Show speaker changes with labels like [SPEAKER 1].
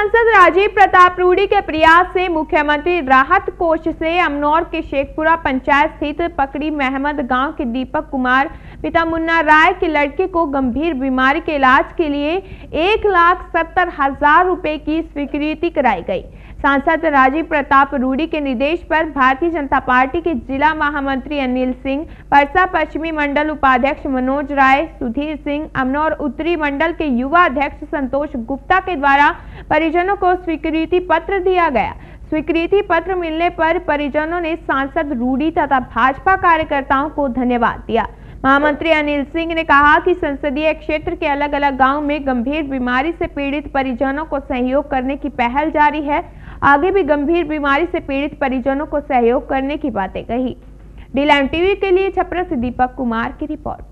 [SPEAKER 1] सांसद राजीव प्रताप रूडी के प्रयास से मुख्यमंत्री राहत कोष से अमनौर के शेखपुरा पंचायत स्थित पकड़ी महमद गांव के दीपक कुमार पिता मुन्ना राय के लड़के को गंभीर बीमारी के इलाज के लिए 1,70,000 रुपए की स्वीकृति कराई गई। सांसद राजीव प्रताप रूडी के निर्देश पर भारतीय जनता पार्टी के जिला महामंत्री अनिल सिंह, परसा पश्चिमी मंडल उपाध्यक्ष मनोज राय, सुधीर सिंह, अमनौर उत्तरी मंडल के युवा अध्यक्ष संतोष गुप्ता के द्वारा परिजनों को स्वीकृति पत्र दिया गया। स्वीकृति पत्र मिलने पर परिजनों ने सांसद रूडी तथा भाजपा कार्यकर्ताओं को धन्यवाद दिया। महामंत्री अनिल सिंह ने कहा कि संसदीय क्षेत्र के अलग अलग गांव में गंभीर बीमारी से पीड़ित परिजनों को सहयोग करने की पहल जारी है। आगे भी गंभीर बीमारी से पीड़ित परिजनों को सहयोग करने की बातें कही। डी-लाइन टीवी के लिए छपरा से दीपक कुमार की रिपोर्ट।